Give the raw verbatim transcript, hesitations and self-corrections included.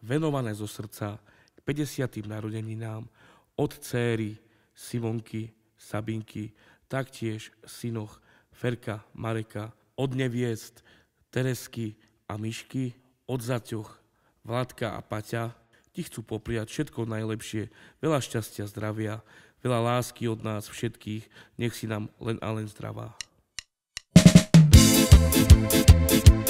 venované zo srdca k päťdesiatym narodeninám od céry Simonky, Sabinky, taktiež synoch Ferka, Mareka, od neviest Teresky a Myšky, od zaťoch Vládka a Paťa. Ti chcú popriať všetko najlepšie, veľa šťastia, zdravia, veľa lásky od nás všetkých, nech si nám len a len zdravá.